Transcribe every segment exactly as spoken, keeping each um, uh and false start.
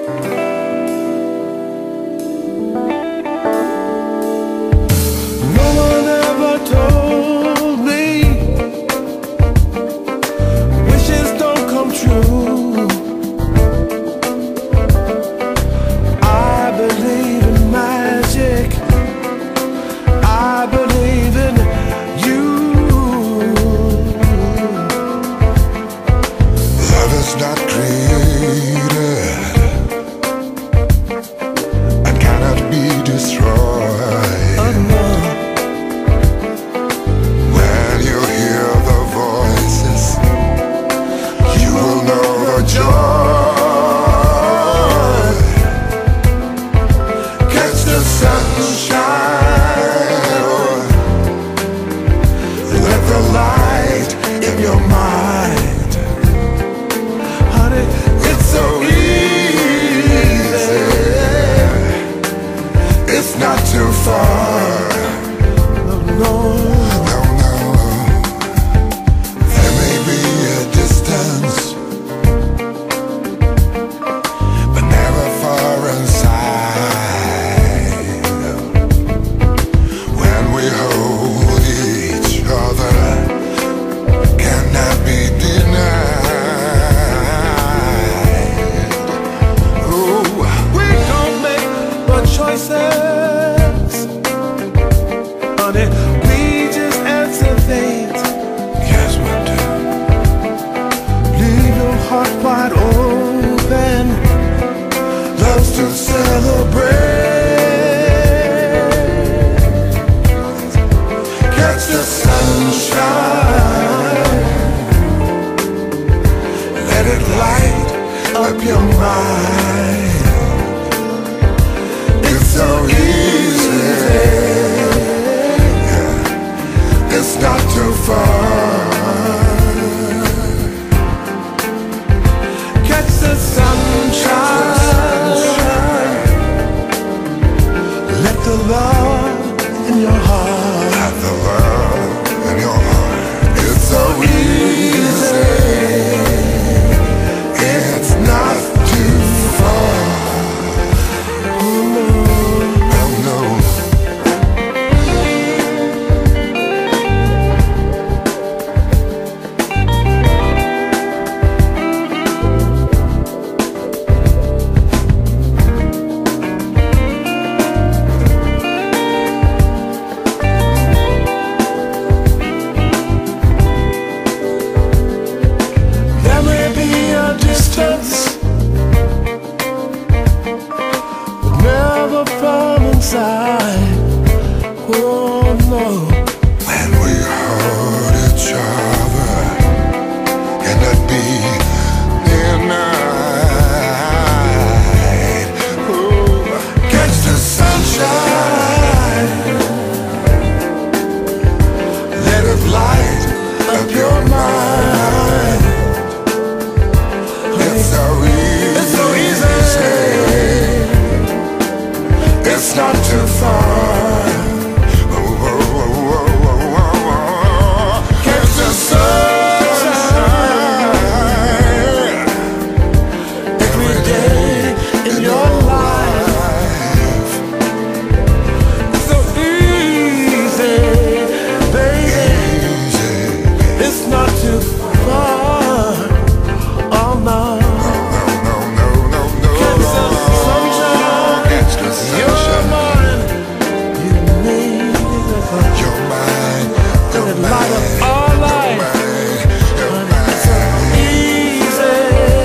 No one ever told me wishes don't come true. I believe in magic. I believe in you. Love is not created and cannot be destroyed. Oh, no. When you hear the voices, you will know the joy. Catch the sunshine, let the light in your mind. Honey, It's so easy, it's not too far. no, no. No, no, there may be a distance, but never far inside. When we hold each other, cannot be denied. Ooh, We don't make the choices, honey. We just answer things. yes, we do. Leave your heart wide open. Loves to celebrate. Catch the sunshine, let it light up your mind. It's so easy, yeah. It's not too far. Catch the sunshine. Let the love in your heart. Have the love in your heart. It's so easy, it's not too far. Oh no. There may be a distance, but never from inside. Oh no. When we hold each other, cannot be denied. Ooh, catch the sunshine, let it light up your mind. It's so easy, It's so easy. it's not too far. Oh, oh, oh, oh, oh, oh, oh. Catch the sunshine every day in your life. It's so easy, baby. Easy. It's not too far. Oh no. No, no, no, no, no. Catch the sunshine. Catch the You're sunshine. mine. You need it. You're mine. You're Let it light up mine. our life. You're It's so mine. easy.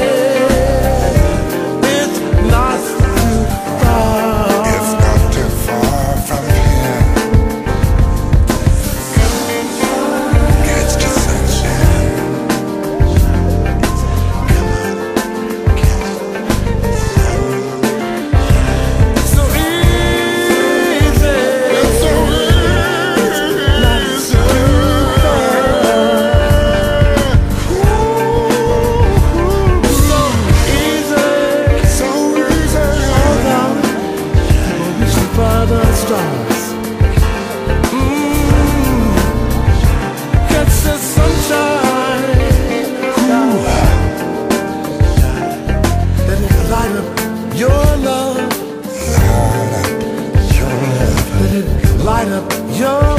It's not too far. It's not too far from here. Catch the sunshine. It's so easy. It's so Not easy. too far. Easy. So easy. Oh, darling, reaching for the stars. Mm. Catch the sunshine. Let it light up your love. Light up your love. Light up your